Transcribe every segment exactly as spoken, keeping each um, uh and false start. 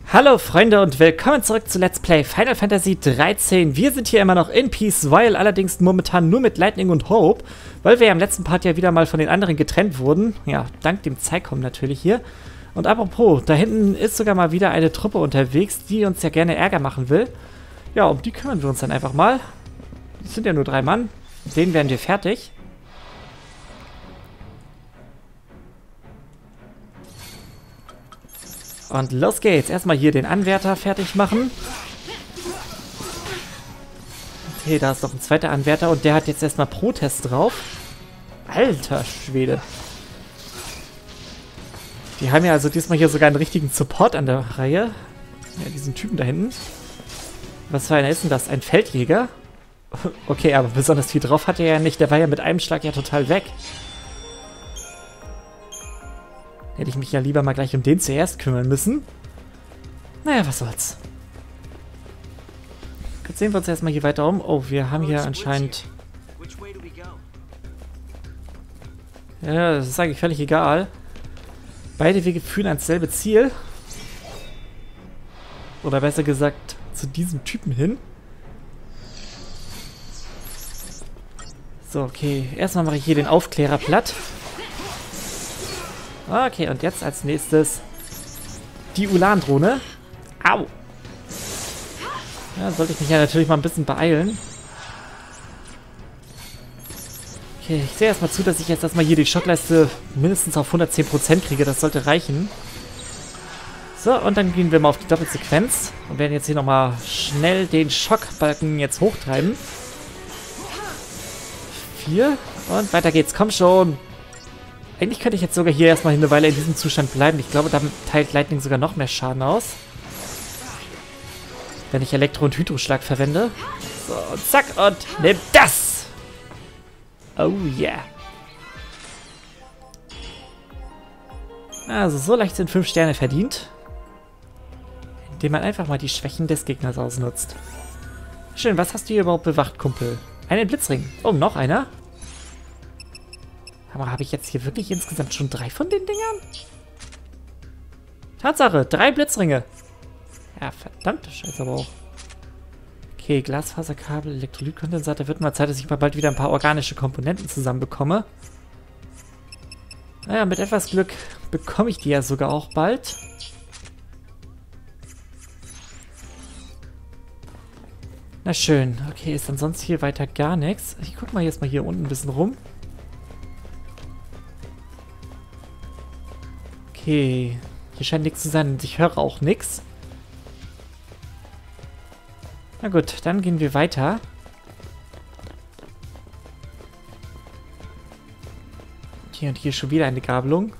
Hallo Freunde und willkommen zurück zu Let's Play Final Fantasy dreizehn. Wir sind hier immer noch in Peace While, allerdings momentan nur mit Lightning und Hope, weil wir ja im letzten Part ja wieder mal von den anderen getrennt wurden. Ja, dank dem Zeikom natürlich hier. Und apropos, da hinten ist sogar mal wieder eine Truppe unterwegs, die uns ja gerne Ärger machen will. Ja, um die kümmern wir uns dann einfach mal. Es sind ja nur drei Mann, mit denen werden wir fertig. Und los geht's. Erstmal hier den Anwärter fertig machen. Okay, da ist noch ein zweiter Anwärter und der hat jetzt erstmal Protest drauf. Alter Schwede. Die haben ja also diesmal hier sogar einen richtigen Support an der Reihe. Ja, diesen Typen da hinten. Was für einer ist denn das? Ein Feldjäger? Okay, aber besonders viel drauf hat er ja nicht. Der war ja mit einem Schlag ja total weg. Hätte ich mich ja lieber mal gleich um den zuerst kümmern müssen. Naja, was soll's. Jetzt sehen wir uns erstmal hier weiter um. Oh, wir haben hier anscheinend... Ja, das ist eigentlich völlig egal. Beide Wege führen ans selbe Ziel. Oder besser gesagt, zu diesem Typen hin. So, okay. Erstmal mache ich hier den Aufklärer platt. Okay, und jetzt als nächstes die Ulan-Drohne. Au! Ja, sollte ich mich ja natürlich mal ein bisschen beeilen. Okay, ich sehe erstmal zu, dass ich jetzt erstmal hier die Schockleiste mindestens auf hundertzehn Prozent kriege. Das sollte reichen. So, und dann gehen wir mal auf die Doppelsequenz und werden jetzt hier nochmal schnell den Schockbalken jetzt hochtreiben. Vier. Und weiter geht's. Komm schon! Eigentlich könnte ich jetzt sogar hier erstmal eine Weile in diesem Zustand bleiben. Ich glaube, damit teilt Lightning sogar noch mehr Schaden aus. Wenn ich Elektro- und Hydroschlag verwende. So, und zack, und nimm das! Oh yeah. Also, so leicht sind fünf Sterne verdient. Indem man einfach mal die Schwächen des Gegners ausnutzt. Schön, was hast du hier überhaupt bewacht, Kumpel? Einen Blitzring. Oh, noch einer? Aber habe ich jetzt hier wirklich insgesamt schon drei von den Dingern? Tatsache, drei Blitzringe. Ja, verdammte Scheiße aber auch. Okay, Glasfaserkabel, Elektrolytkondensator. Wird mal Zeit, dass ich mal bald wieder ein paar organische Komponenten zusammenbekomme. Naja, mit etwas Glück bekomme ich die ja sogar auch bald. Na schön. Okay, ist dann sonst hier weiter gar nichts. Ich guck mal jetzt mal hier unten ein bisschen rum. Okay, hier scheint nichts zu sein und ich höre auch nichts. Na gut, dann gehen wir weiter. Hier und hier schon wieder eine Gabelung.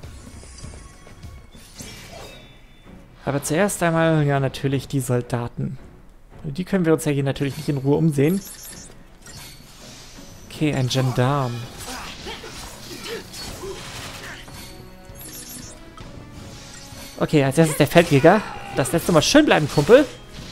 Aber zuerst einmal, ja, natürlich die Soldaten. Die können wir uns ja hier natürlich nicht in Ruhe umsehen. Okay, ein Gendarm. Okay, als erstes der Feldjäger. Das lässt du mal schön bleiben, Kumpel.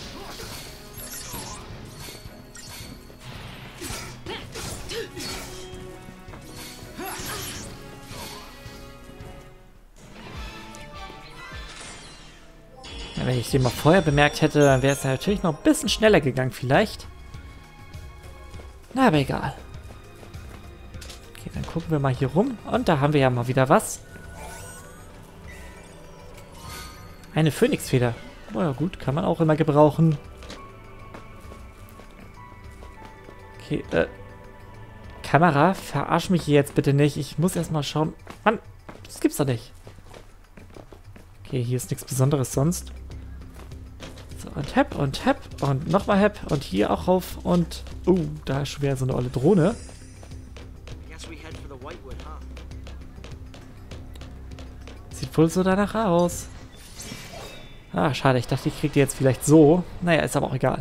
Ja, wenn ich den mal vorher bemerkt hätte, dann wäre es natürlich noch ein bisschen schneller gegangen vielleicht. Na, aber egal. Okay, dann gucken wir mal hier rum. Und da haben wir ja mal wieder was. Eine Phönixfeder. Oh ja gut, kann man auch immer gebrauchen. Okay, äh. Kamera, verarsch mich hier jetzt bitte nicht. Ich muss erstmal schauen. Mann, das gibt's doch nicht. Okay, hier ist nichts Besonderes sonst. So, und Hepp und Hepp und nochmal Hepp und hier auch rauf und... Oh, da ist schon wieder so eine olle Drohne. Sieht wohl so danach aus. Ah, schade. Ich dachte, ich krieg die jetzt vielleicht so. Naja, ist aber auch egal.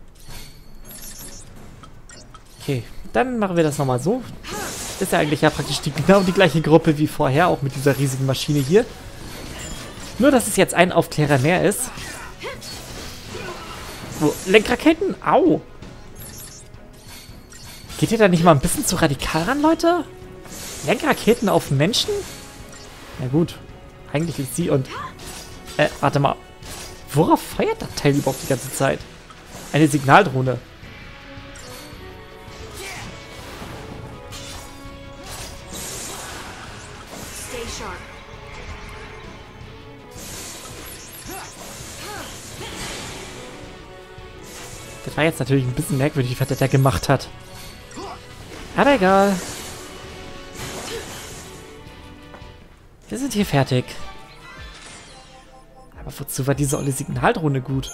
Okay, dann machen wir das nochmal so. Ist ja eigentlich ja praktisch die, genau die gleiche Gruppe wie vorher, auch mit dieser riesigen Maschine hier. Nur, dass es jetzt ein Aufklärer mehr ist. Oh, Lenkraketen? Au! Geht ihr da nicht mal ein bisschen zu radikal ran, Leute? Lenkraketen auf Menschen? Na gut. Eigentlich ist sie und... Äh, warte mal. worauf feuert das Teil überhaupt die ganze Zeit? Eine Signaldrohne. Stay sharp. Das war jetzt natürlich ein bisschen merkwürdig, was der da gemacht hat. Aber egal. Wir sind hier fertig. Aber wozu war diese olle Signaldrohne gut?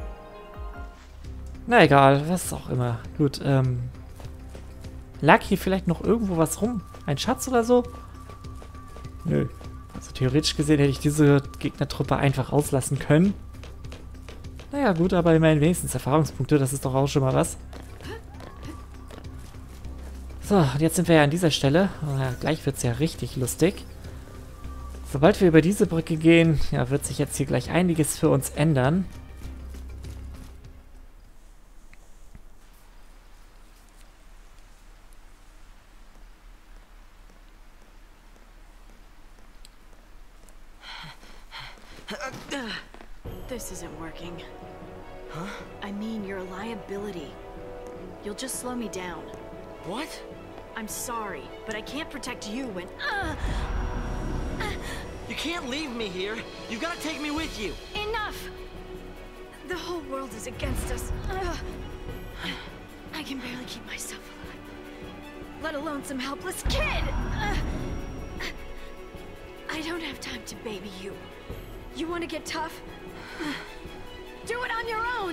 Na egal, was auch immer. Gut, ähm... lag hier vielleicht noch irgendwo was rum? Ein Schatz oder so? Nö. Also theoretisch gesehen hätte ich diese Gegnertruppe einfach auslassen können. Naja gut, aber immerhin wenigstens Erfahrungspunkte, das ist doch auch schon mal was. So, und jetzt sind wir ja an dieser Stelle. Oh ja, gleich wird es ja richtig lustig. Sobald wir über diese Brücke gehen, ja, wird sich jetzt hier gleich einiges für uns ändern. This isn't working. Huh? I mean, you're a liability. You'll just slow me down. What? I'm sorry, but I can't protect you when... Uh, You can't leave me here. You've got to take me with you. enough! The whole world is against us. Uh, I can barely keep myself alive. Let alone some helpless kid! Uh, I don't have time to baby you. You want to get tough? Do it on your own!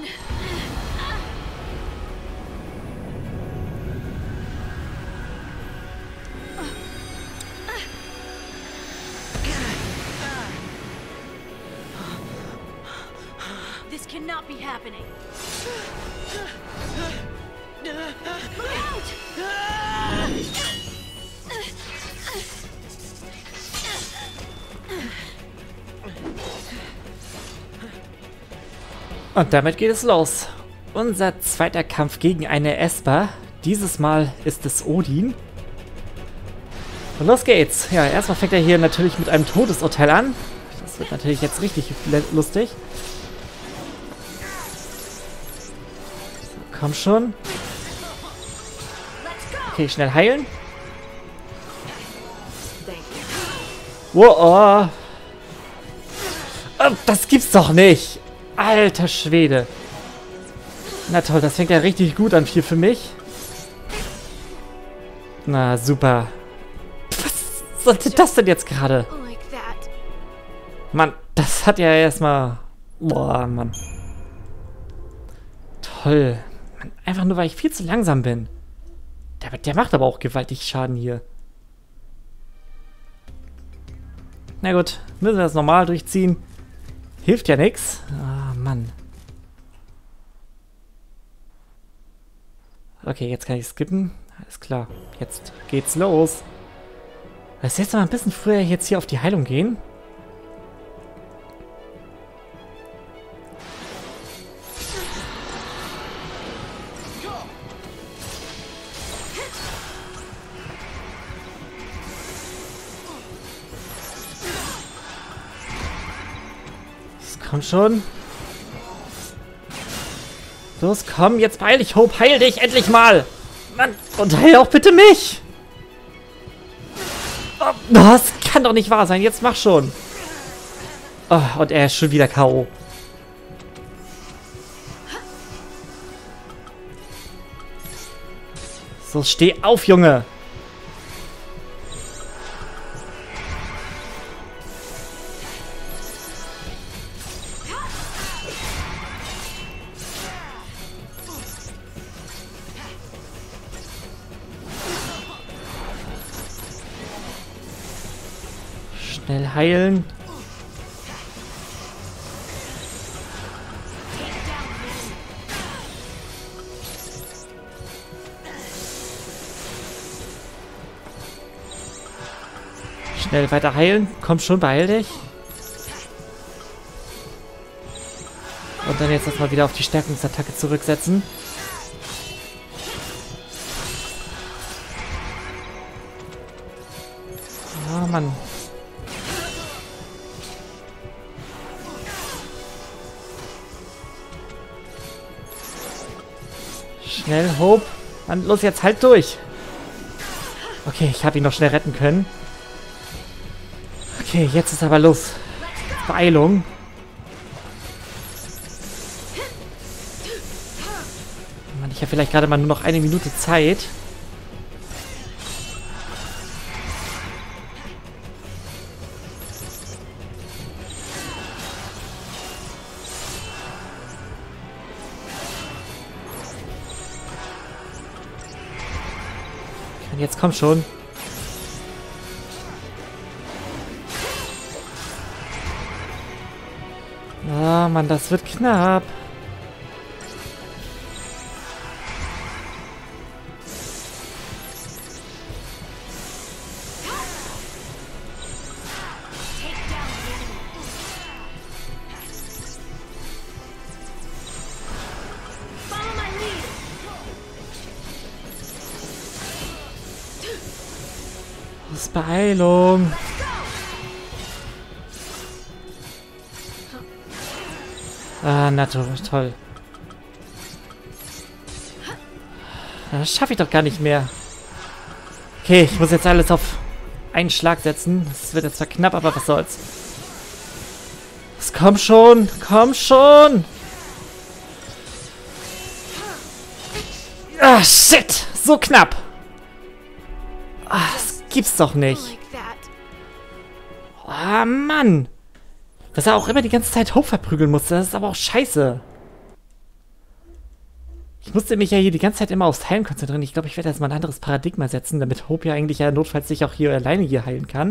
This cannot be happening. Look out! Und damit geht es los. Unser zweiter Kampf gegen eine Esper. Dieses Mal ist es Odin. Und los geht's. Ja, erstmal fängt er hier natürlich mit einem Todesurteil an. Das wird natürlich jetzt richtig lustig. So, komm schon. Okay, schnell heilen. Wow. Oh, das gibt's doch nicht. Alter Schwede. Na toll, das fängt ja richtig gut an hier für mich. Na, super. Was sollte das denn jetzt gerade? Mann, das hat ja erstmal... Boah, Mann. Toll. Mann, einfach nur, weil ich viel zu langsam bin. Der, der macht aber auch gewaltig Schaden hier. Na gut, müssen wir das normal durchziehen. Hilft ja nichts. Ah, Mann. Okay, jetzt kann ich skippen. Alles klar. Jetzt geht's los. Lass jetzt mal ein bisschen früher jetzt hier auf die Heilung gehen. Komm schon. Los, komm, jetzt beeil dich, Hope, heil dich endlich mal. Mann, und heil auch bitte mich. Oh, das kann doch nicht wahr sein, jetzt mach schon. Oh, und er ist schon wieder K O So, steh auf, Junge. Schnell heilen. Schnell weiter heilen. Komm schon, beeil dich. Und dann jetzt erstmal wieder auf die Stärkungsattacke zurücksetzen. Oh Mann. Schnell, Hope. Mann, los, jetzt halt durch. Okay, ich habe ihn noch schnell retten können. Okay, jetzt ist aber los. Beeilung. Mann, ich habe vielleicht gerade mal nur noch eine Minute Zeit. Jetzt komm schon. Ah, Mann, das wird knapp. Das ist Beeilung. Ah, na toll. toll. Das schaffe ich doch gar nicht mehr. Okay, ich muss jetzt alles auf einen Schlag setzen. Das wird jetzt zwar knapp, aber was soll's. Das komm schon, komm schon. Ah, shit. So knapp. Ah, das gibt's doch nicht. Ah, Mann. Dass er auch immer die ganze Zeit Hope verprügeln musste, das ist aber auch scheiße. Ich musste mich ja hier die ganze Zeit immer aufs Heilen konzentrieren. Ich glaube, ich werde jetzt mal ein anderes Paradigma setzen, damit Hope ja eigentlich ja notfalls sich auch hier alleine hier heilen kann.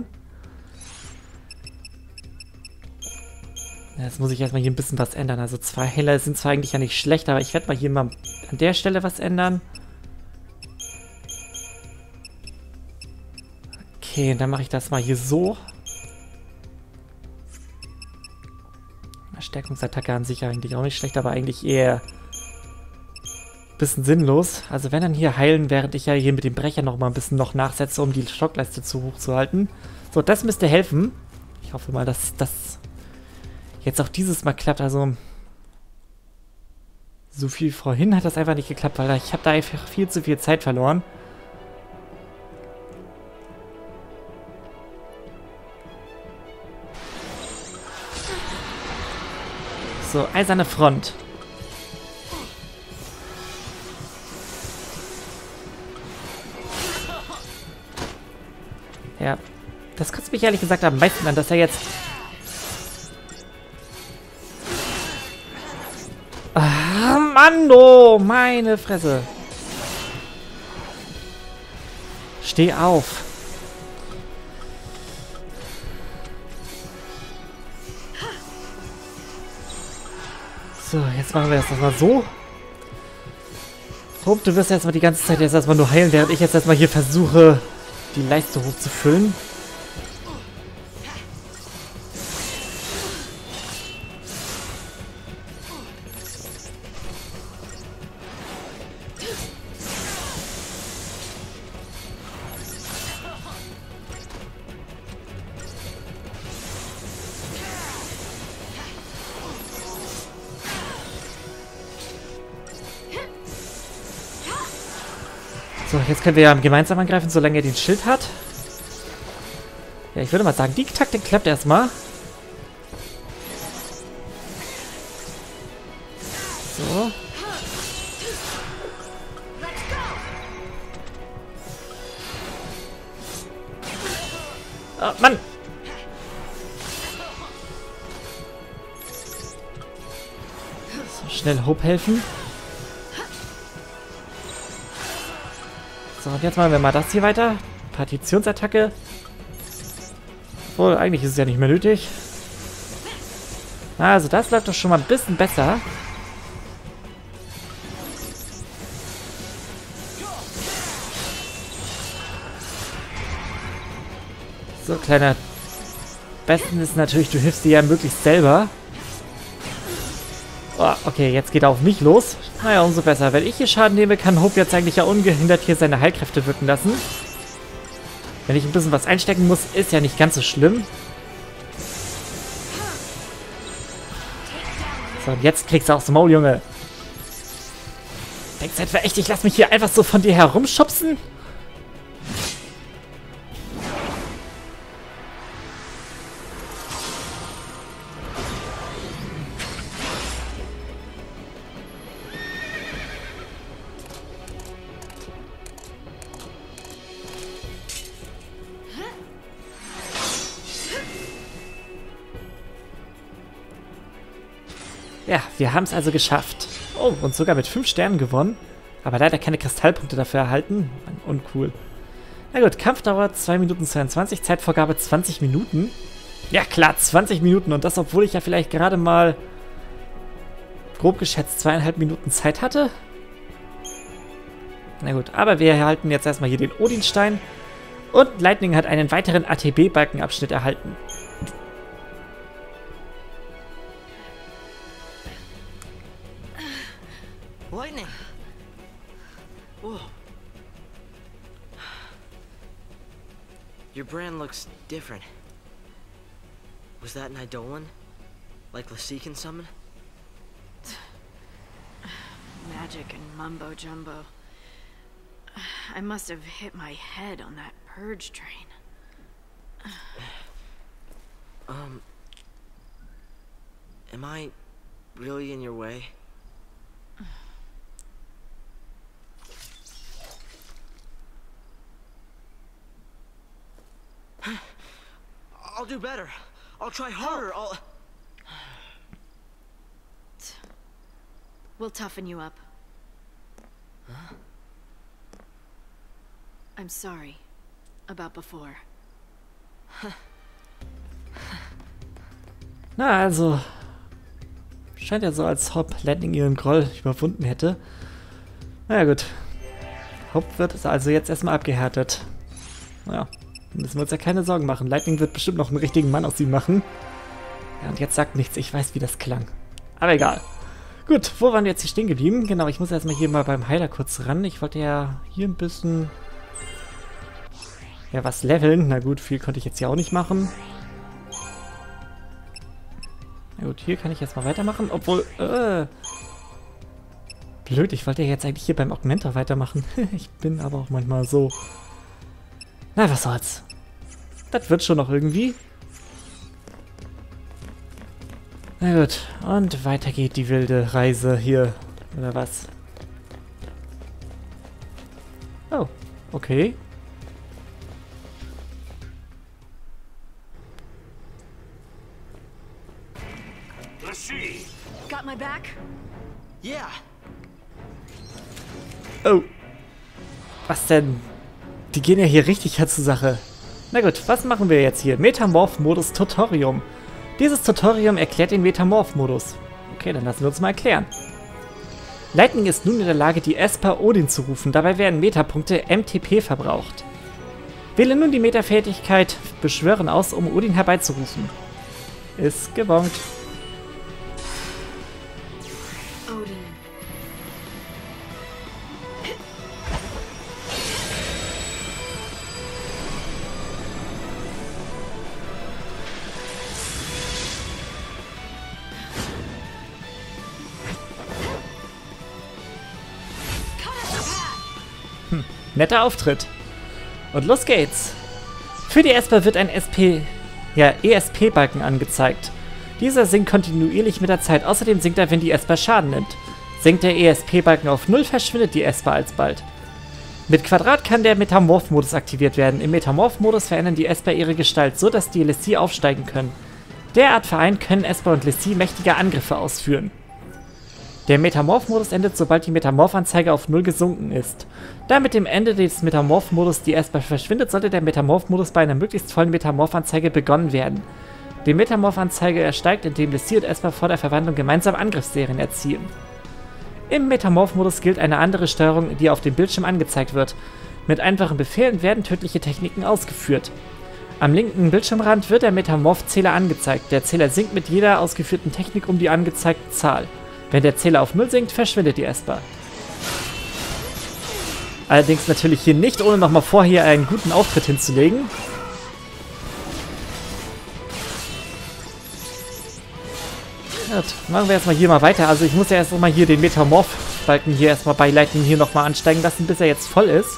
Jetzt muss ich erstmal hier ein bisschen was ändern. Also zwei Heiler sind zwar eigentlich ja nicht schlecht, aber ich werde mal hier mal an der Stelle was ändern. Okay, dann mache ich das mal hier so. Stärkungsattacke an sich eigentlich auch nicht schlecht, aber eigentlich eher ein bisschen sinnlos. Also wenn dann hier heilen, während ich ja hier mit dem Brecher noch mal ein bisschen noch nachsetze, um die Stockleiste zu hoch zu halten. So, das müsste helfen. Ich hoffe mal, dass das jetzt auch dieses Mal klappt. Also so viel vorhin hat das einfach nicht geklappt, weil ich habe da einfach viel zu viel Zeit verloren. So, eiserne Front. Ja, das kotzt mich ehrlich gesagt am meisten an, dass er jetzt... Ah, Mann, oh, meine Fresse. Steh auf. So, jetzt machen wir das mal so. Hope, du wirst erstmal die ganze Zeit jetzt erstmal nur heilen, während ich jetzt erstmal hier versuche, die Leiste hochzufüllen. So, jetzt können wir ja gemeinsam angreifen, solange er den Schild hat. Ja, ich würde mal sagen, die Taktik klappt erstmal. So. Oh, Mann! So, schnell Hope helfen. So, und jetzt machen wir mal das hier weiter. Partitionsattacke. Obwohl, eigentlich ist es ja nicht mehr nötig. Also, das läuft doch schon mal ein bisschen besser. So, kleiner... Besten ist natürlich, du hilfst dir ja möglichst selber. Oh, okay, jetzt geht er auf mich los. Naja, umso besser. Wenn ich hier Schaden nehme, kann Hope jetzt eigentlich ja ungehindert hier seine Heilkräfte wirken lassen. Wenn ich ein bisschen was einstecken muss, ist ja nicht ganz so schlimm. So, und jetzt kriegst du aufs Maul, Junge. Denkst du etwa echt, ich lass mich hier einfach so von dir herumschubsen? Ja, wir haben es also geschafft. Oh, und sogar mit fünf Sternen gewonnen. Aber leider keine Kristallpunkte dafür erhalten. Uncool. Na gut, Kampfdauer zwei Minuten zweiundzwanzig, Zeitvorgabe zwanzig Minuten. Ja klar, zwanzig Minuten. Und das, obwohl ich ja vielleicht gerade mal grob geschätzt zweieinhalb Minuten Zeit hatte. Na gut, aber wir erhalten jetzt erstmal hier den Odinstein. Und Lightning hat einen weiteren A T B-Balkenabschnitt erhalten. Lightning! Whoa. Your brand looks different. Was that an Eidolon? Like Lassie can summon? Magic and mumbo jumbo. I must have hit my head on that purge train. Um... Am I really in your way? I'll do better. I'll try harder. I'll... We'll toughen you up. Huh? I'm sorry about before. Na, also... Scheint ja so, als ob Lightning ihren Groll überwunden hätte. Na ja, gut. Hope wird es also jetzt erstmal abgehärtet. Naja, müssen wir uns ja keine Sorgen machen. Lightning wird bestimmt noch einen richtigen Mann aus ihm machen. Ja, und jetzt sagt nichts. Ich weiß, wie das klang. Aber egal. Gut, wo waren wir jetzt hier stehen geblieben? Genau, ich muss erstmal hier mal beim Heiler kurz ran. Ich wollte ja hier ein bisschen... Ja, was leveln. Na gut, viel konnte ich jetzt hier auch nicht machen. Na gut, hier kann ich jetzt mal weitermachen. Obwohl, äh... blöd, ich wollte ja jetzt eigentlich hier beim Augmenter weitermachen. Ich bin aber auch manchmal so... Na, was soll's. Das wird schon noch irgendwie. Na gut, und weiter geht die wilde Reise hier. Oder was? Oh, okay. Got my back? Yeah. Oh. Was denn? Die gehen ja hier richtig zur Sache. Na gut, was machen wir jetzt hier? Metamorph-Modus Tutorium. Dieses Tutorium erklärt den Metamorph-Modus. Okay, dann lassen wir uns mal erklären. Lightning ist nun in der Lage, die Esper Odin zu rufen. Dabei werden Metapunkte M T P verbraucht. Wähle nun die Metafähigkeit Beschwören aus, um Odin herbeizurufen. Ist gebongt. Odin. Hm, netter Auftritt. Und los geht's. Für die Esper wird ein S P, ja, E S P-Balken angezeigt. Dieser sinkt kontinuierlich mit der Zeit. Außerdem sinkt er, wenn die Esper Schaden nimmt. Sinkt der E S P-Balken auf null, verschwindet die Esper alsbald. Mit Quadrat kann der Metamorph-Modus aktiviert werden. Im Metamorph-Modus verändern die Esper ihre Gestalt, so dass die Lassie aufsteigen können. Derart vereint können Esper und Lassie mächtige Angriffe ausführen. Der Metamorph-Modus endet, sobald die Metamorph-Anzeige auf null gesunken ist. Da mit dem Ende des Metamorph-Modus die Esper verschwindet, sollte der Metamorph-Modus bei einer möglichst vollen Metamorph-Anzeige begonnen werden. Die Metamorph-Anzeige ersteigt, indem Lassie und Esper vor der Verwandlung gemeinsam Angriffsserien erzielen. Im Metamorph-Modus gilt eine andere Steuerung, die auf dem Bildschirm angezeigt wird. Mit einfachen Befehlen werden tödliche Techniken ausgeführt. Am linken Bildschirmrand wird der Metamorph-Zähler angezeigt. Der Zähler sinkt mit jeder ausgeführten Technik um die angezeigte Zahl. Wenn der Zähler auf null sinkt, verschwindet die Esper. Allerdings natürlich hier nicht, ohne nochmal vorher einen guten Auftritt hinzulegen. Gut, machen wir erstmal hier mal weiter. Also ich muss ja erst mal hier den Metamorph Schockbalken hier erstmal bei Lightning hier nochmal ansteigen lassen, bis er jetzt voll ist.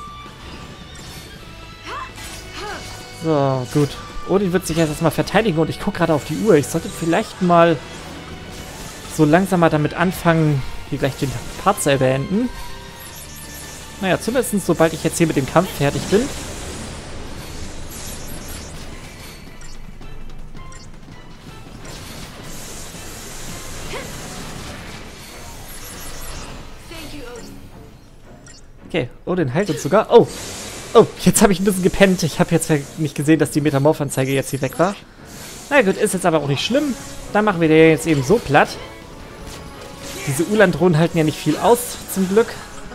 So, gut. Odin wird sich jetzt erstmal verteidigen und ich gucke gerade auf die Uhr. Ich sollte vielleicht mal so langsam mal damit anfangen, hier gleich den Part zu beenden. Naja, zumindest sobald ich jetzt hier mit dem Kampf fertig bin. Okay, Odin heilt uns sogar. Oh, oh, jetzt habe ich ein bisschen gepennt. Ich habe jetzt nicht gesehen, dass die Metamorph-Anzeige jetzt hier weg war. Na gut, ist jetzt aber auch nicht schlimm. Dann machen wir den jetzt eben so platt. Diese Ulan-Drohnen halten ja nicht viel aus, zum Glück.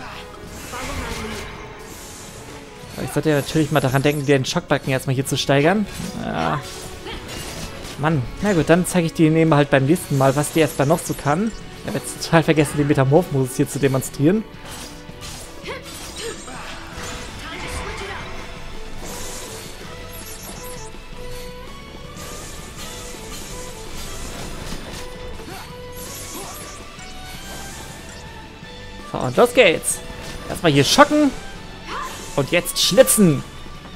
Aber ich sollte ja natürlich mal daran denken, den Schockbalken erstmal hier zu steigern. Ja. Mann, na gut, dann zeige ich dir eben halt beim nächsten Mal, was die erstmal noch so kann. Ich habe jetzt total vergessen, den Metamorph-Modus hier zu demonstrieren. So, und los geht's. Erstmal hier schocken. Und jetzt schnitzen.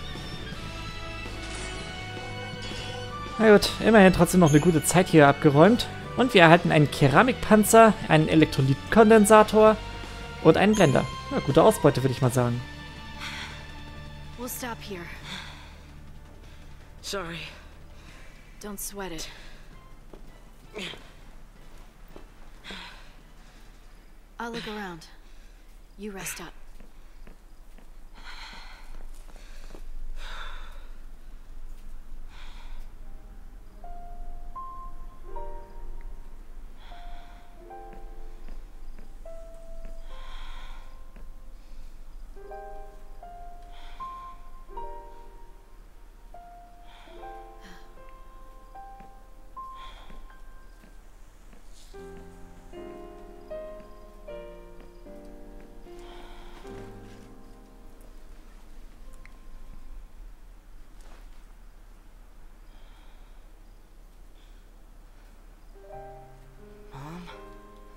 Na gut, immerhin trotzdem noch eine gute Zeit hier abgeräumt. Und wir erhalten einen Keramikpanzer, einen Elektrolytkondensator und einen Blender. Na, gute Ausbeute, würde ich mal sagen. We'll stop here. Sorry. Don't sweat it. I'll look around. You rest up.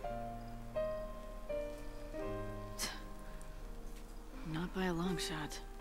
Not by a long shot.